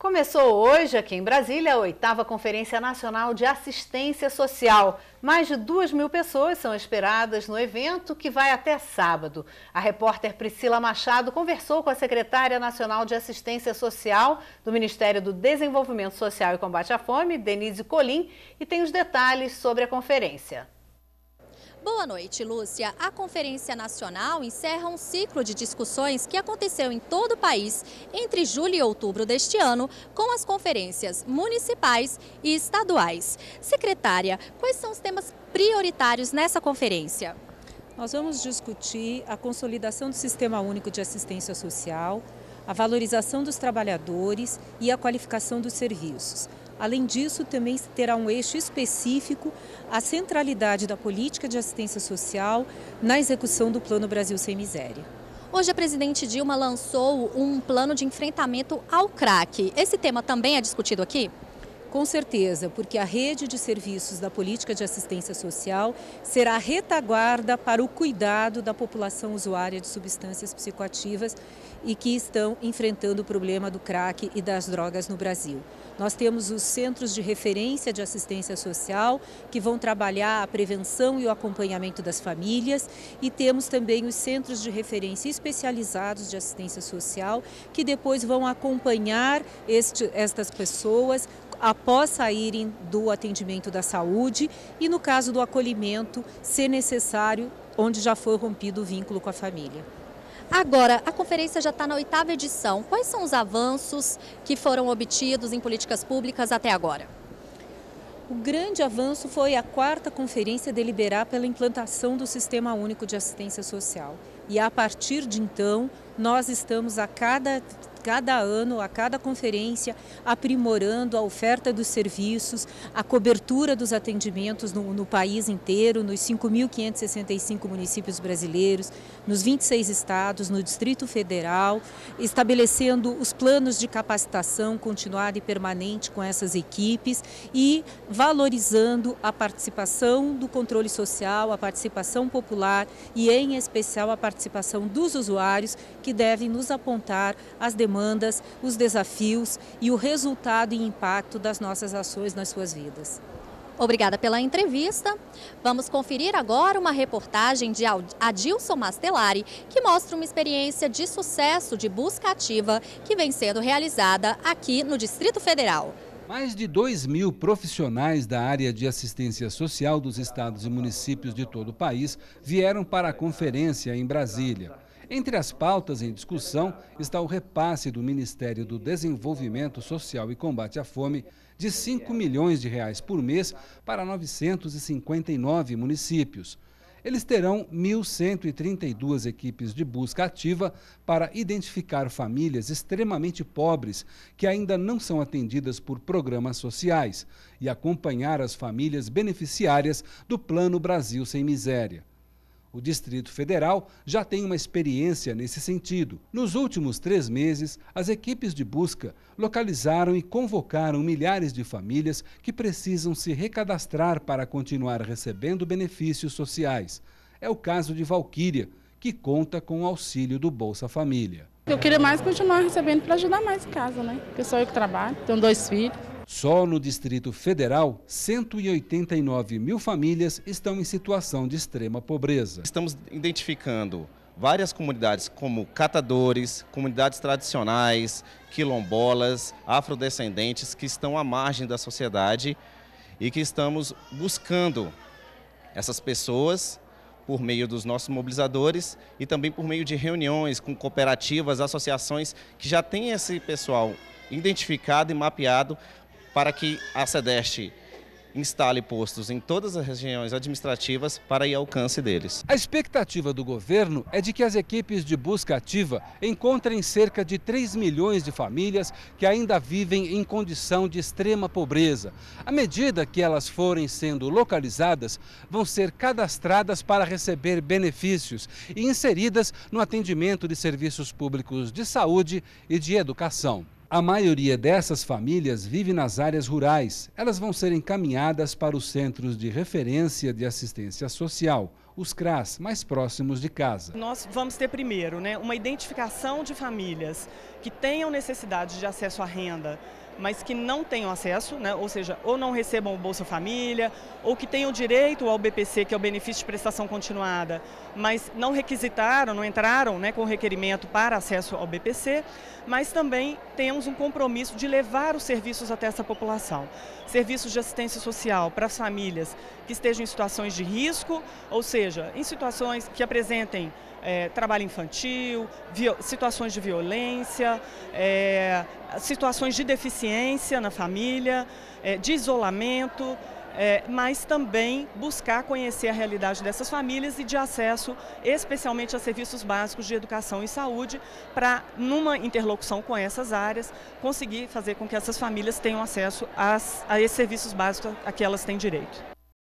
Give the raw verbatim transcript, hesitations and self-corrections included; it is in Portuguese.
Começou hoje, aqui em Brasília, a oitava Conferência Nacional de Assistência Social. Mais de duas mil pessoas são esperadas no evento, que vai até sábado. A repórter Priscila Machado conversou com a secretária nacional de Assistência Social do Ministério do Desenvolvimento Social e Combate à Fome, Denise Colim, e tem os detalhes sobre a conferência. Boa noite, Lúcia. A Conferência Nacional encerra um ciclo de discussões que aconteceu em todo o país entre julho e outubro deste ano, com as conferências municipais e estaduais. Secretária, quais são os temas prioritários nessa conferência? Nós vamos discutir a consolidação do Sistema Único de Assistência Social, a valorização dos trabalhadores e a qualificação dos serviços. Além disso, também terá um eixo específico a centralidade da política de assistência social na execução do Plano Brasil Sem Miséria. Hoje a presidente Dilma lançou um plano de enfrentamento ao crack. Esse tema também é discutido aqui? Com certeza, porque a rede de serviços da política de assistência social será a retaguarda para o cuidado da população usuária de substâncias psicoativas e que estão enfrentando o problema do crack e das drogas no Brasil. Nós temos os centros de referência de assistência social que vão trabalhar a prevenção e o acompanhamento das famílias e temos também os centros de referência especializados de assistência social que depois vão acompanhar este, estas pessoas após saírem do atendimento da saúde e, no caso do acolhimento, se necessário, onde já foi rompido o vínculo com a família. Agora, a conferência já está na oitava edição. Quais são os avanços que foram obtidos em políticas públicas até agora? O grande avanço foi a quarta conferência deliberar pela implantação do Sistema Único de Assistência Social. E a partir de então, nós estamos a cada, cada ano, a cada conferência, aprimorando a oferta dos serviços, a cobertura dos atendimentos no, no país inteiro, nos cinco mil quinhentos e sessenta e cinco municípios brasileiros, nos vinte e seis estados, no Distrito Federal, estabelecendo os planos de capacitação continuada e permanente com essas equipes e valorizando a participação do controle social, a participação popular e, em especial, a participação dos usuários que devem nos apontar as demandas, os desafios e o resultado e impacto das nossas ações nas suas vidas. Obrigada pela entrevista. Vamos conferir agora uma reportagem de Adilson Mastelari, que mostra uma experiência de sucesso de busca ativa que vem sendo realizada aqui no Distrito Federal. Mais de dois mil profissionais da área de assistência social dos estados e municípios de todo o país vieram para a conferência em Brasília. Entre as pautas em discussão está o repasse do Ministério do Desenvolvimento Social e Combate à Fome de cinco milhões de reais por mês para novecentos e cinquenta e nove municípios. Eles terão mil cento e trinta e duas equipes de busca ativa para identificar famílias extremamente pobres que ainda não são atendidas por programas sociais e acompanhar as famílias beneficiárias do Plano Brasil Sem Miséria. O Distrito Federal já tem uma experiência nesse sentido. Nos últimos três meses, as equipes de busca localizaram e convocaram milhares de famílias que precisam se recadastrar para continuar recebendo benefícios sociais. É o caso de Valquíria, que conta com o auxílio do Bolsa Família. Eu queria mais continuar recebendo para ajudar mais em casa, né? Porque sou eu que trabalho, tenho dois filhos. Só no Distrito Federal, cento e oitenta e nove mil famílias estão em situação de extrema pobreza. Estamos identificando várias comunidades como catadores, comunidades tradicionais, quilombolas, afrodescendentes que estão à margem da sociedade e que estamos buscando essas pessoas por meio dos nossos mobilizadores e também por meio de reuniões com cooperativas, associações que já têm esse pessoal identificado e mapeado para que a SEDEST instale postos em todas as regiões administrativas para ir ao alcance deles. A expectativa do governo é de que as equipes de busca ativa encontrem cerca de três milhões de famílias que ainda vivem em condição de extrema pobreza. À medida que elas forem sendo localizadas, vão ser cadastradas para receber benefícios e inseridas no atendimento de serviços públicos de saúde e de educação. A maioria dessas famílias vive nas áreas rurais. Elas vão ser encaminhadas para os centros de referência de assistência social, os C R A S mais próximos de casa. Nós vamos ter primeiro, né, uma identificação de famílias que tenham necessidade de acesso à renda, mas que não tenham acesso, né, ou seja, ou não recebam o Bolsa Família, ou que tenham direito ao B P C, que é o benefício de prestação continuada, mas não requisitaram, não entraram, né, com o requerimento para acesso ao B P C, mas também temos um compromisso de levar os serviços até essa população. Serviços de assistência social para as famílias que estejam em situações de risco, ou seja, em situações que apresentem É, trabalho infantil, situações de violência, é, situações de deficiência na família, é, de isolamento, é, mas também buscar conhecer a realidade dessas famílias e de acesso especialmente a serviços básicos de educação e saúde, para, numa interlocução com essas áreas, conseguir fazer com que essas famílias tenham acesso às, a esses serviços básicos a que elas têm direito.